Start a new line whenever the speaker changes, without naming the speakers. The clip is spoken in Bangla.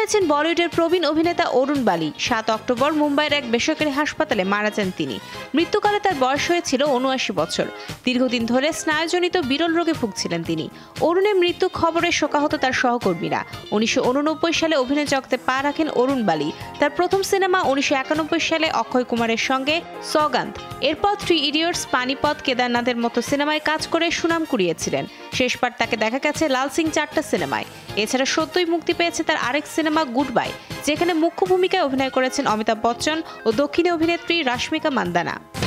হয়েছেন বলিউডের প্রবীণ অভিনেতা অরুণ বালি। 7 অক্টোবর মুম্বাইয়ের এক বেসরকারি হাসপাতালে মারা যান তিনি। মৃত্যুকালে তার বয়স হয়েছিল 79 বছর। দীর্ঘদিন ধরে স্নায়ুজনিত বিরল রোগে ভুগছিলেন তিনি। অরুণের মৃত্যু খবরে শোকাহত তার সহকর্মীরা। 1989 সালে অভিনয় জগতে পা রাখেন অরুণ বালি। তার প্রথম সিনেমা 1991 সালে অক্ষয় কুমারের সঙ্গে সৌগান্ত। এরপর 3 ইডিয়টস, পানিপথ, কেদারনাথের মতো সিনেমায় কাজ করে সুনাম কুড়িয়েছিলেন। শেষবার তাকে দেখা গেছে লাল সিং চাড্ডা সিনেমায়। এছাড়া সদ্যই মুক্তি পেয়েছে তার আরেক সিনেমা গুড বাই, যেখানে মুখ্য ভূমিকায় অভিনয় করেছেন অমিতাভ বচ্চন ও দক্ষিণী অভিনেত্রী রাশমিকা মান্দানা।